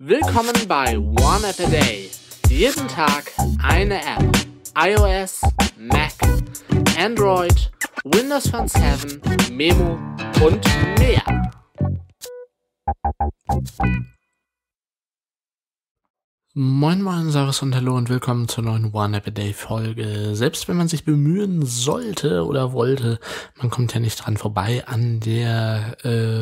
Willkommen bei One App a Day. Jeden Tag eine App. iOS, Mac, Android, Windows Phone 7, Memo und mehr. Moin moin, servus und hallo und willkommen zur neuen One App a Day Folge. Selbst wenn man sich bemühen sollte oder wollte, man kommt ja nicht dran vorbei an der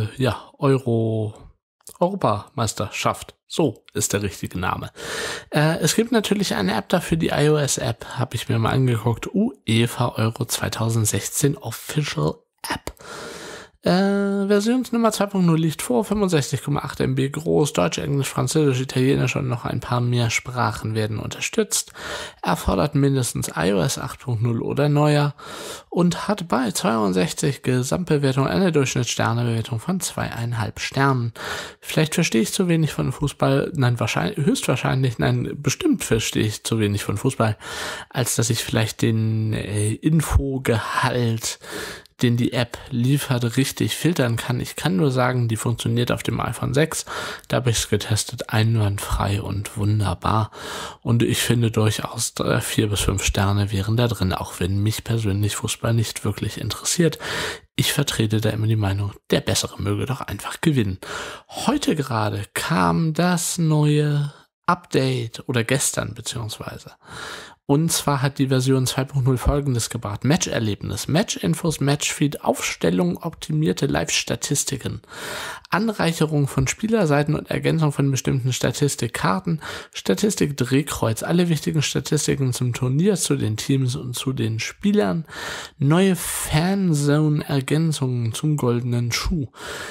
Europameisterschaft. So ist der richtige Name. Es gibt natürlich eine App dafür, die iOS-App, habe ich mir mal angeguckt. UEFA Euro 2016 Official App. Versionsnummer 2.0 liegt vor, 65,8 MB groß, Deutsch, Englisch, Französisch, Italienisch und noch ein paar mehr Sprachen werden unterstützt, erfordert mindestens iOS 8.0 oder neuer und hat bei 62 Gesamtbewertung eine Durchschnittssternebewertung von 2,5 Sternen. Vielleicht verstehe ich zu wenig von Fußball, bestimmt verstehe ich zu wenig von Fußball, als dass ich vielleicht den Infogehalt, den die App liefert, richtig filtern kann. Ich kann nur sagen, die funktioniert auf dem iPhone 6. Da habe ich es getestet, einwandfrei und wunderbar. Und ich finde durchaus 4 bis 5 Sterne wären da drin, auch wenn mich persönlich Fußball nicht wirklich interessiert. Ich vertrete da immer die Meinung, der Bessere möge doch einfach gewinnen. Heute gerade kam das neue Update oder gestern beziehungsweise. Und zwar hat die Version 2.0 Folgendes gebracht. Matcherlebnis, Matchinfos, Matchfeed, Aufstellung, optimierte Live-Statistiken, Anreicherung von Spielerseiten und Ergänzung von bestimmten Statistikkarten, Statistik-Drehkreuz, alle wichtigen Statistiken zum Turnier, zu den Teams und zu den Spielern, neue Fanzone-Ergänzungen zum goldenen Schuh.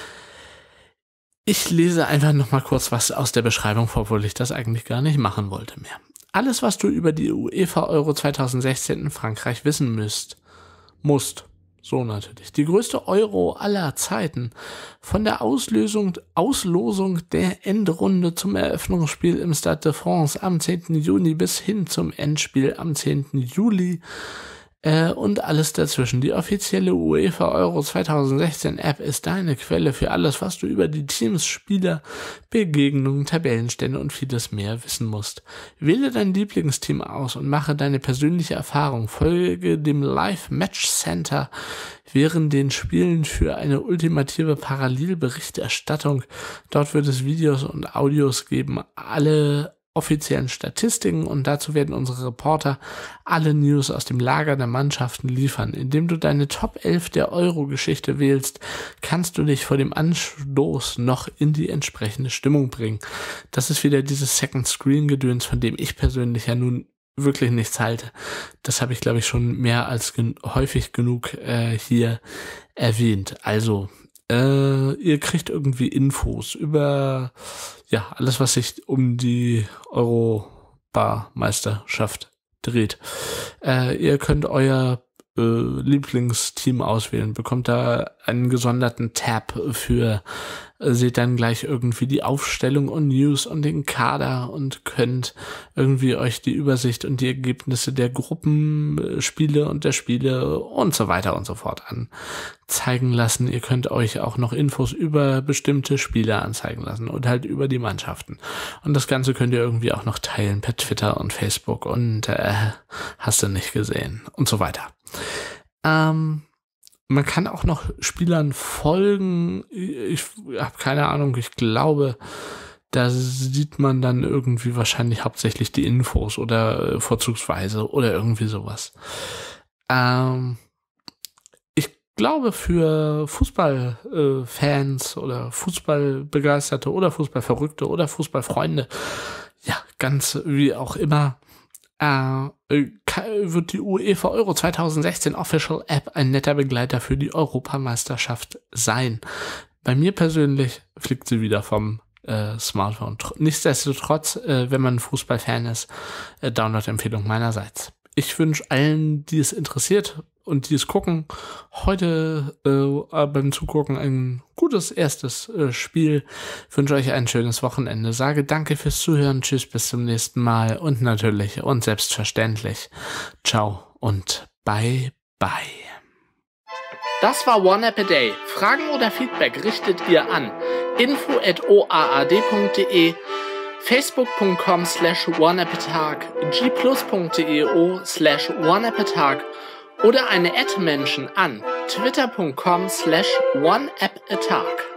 Ich lese einfach nochmal kurz was aus der Beschreibung vor, obwohl ich das eigentlich gar nicht machen wollte mehr. Alles, was du über die UEFA Euro 2016 in Frankreich wissen musst. So natürlich. Die größte Euro aller Zeiten. Von der Auslosung der Endrunde zum Eröffnungsspiel im Stade de France am 10. Juni bis hin zum Endspiel am 10. Juli. Und alles dazwischen. Die offizielle UEFA Euro 2016 App ist deine Quelle für alles, was du über die Teams, Spieler, Begegnungen, Tabellenstände und vieles mehr wissen musst. Wähle dein Lieblingsteam aus und mache deine persönliche Erfahrung. Folge dem Live Match Center während den Spielen für eine ultimative Parallelberichterstattung. Dort wird es Videos und Audios geben, alle offiziellen Statistiken, und dazu werden unsere Reporter alle News aus dem Lager der Mannschaften liefern. Indem du deine Top 11 der Euro-Geschichte wählst, kannst du dich vor dem Anstoß noch in die entsprechende Stimmung bringen. Das ist wieder dieses Second-Screen-Gedöns, von dem ich persönlich ja nun wirklich nichts halte. Das habe ich, glaube ich, schon mehr als häufig genug hier erwähnt. Also, ihr kriegt irgendwie Infos über alles, was sich um die Europameisterschaft dreht. Ihr könnt euer Lieblingsteam auswählen, bekommt da einen gesonderten Tab für, seht dann gleich irgendwie die Aufstellung und News und den Kader und könnt irgendwie euch die Übersicht und die Ergebnisse der Gruppenspiele und der Spiele und so weiter und so fort anzeigen lassen. Ihr könnt euch auch noch Infos über bestimmte Spieler anzeigen lassen und halt über die Mannschaften. Und das Ganze könnt ihr irgendwie auch noch teilen per Twitter und Facebook und hast du nicht gesehen und so weiter. Man kann auch noch Spielern folgen. Ich habe keine Ahnung, ich glaube, da sieht man dann irgendwie wahrscheinlich hauptsächlich die Infos oder vorzugsweise oder irgendwie sowas. Ich glaube, für Fußballfans oder Fußballbegeisterte oder Fußballverrückte oder Fußballfreunde, ganz wie auch immer, wird die UEFA Euro 2016 Official App ein netter Begleiter für die Europameisterschaft sein. Bei mir persönlich fliegt sie wieder vom Smartphone. Nichtsdestotrotz, wenn man Fußballfan ist, Download-Empfehlung meinerseits. Ich wünsche allen, die es interessiert und die es gucken, heute beim Zugucken ein gutes erstes Spiel. Ich wünsche euch ein schönes Wochenende. Sage danke fürs Zuhören. Tschüss, bis zum nächsten Mal. Und natürlich und selbstverständlich, ciao und bye bye. Das war One App a Day. Fragen oder Feedback richtet ihr an info@oaad.de facebook.com/oneappatag, gplus.eo/oneappatag oder eine @Menschen an twitter.com/oneappatag.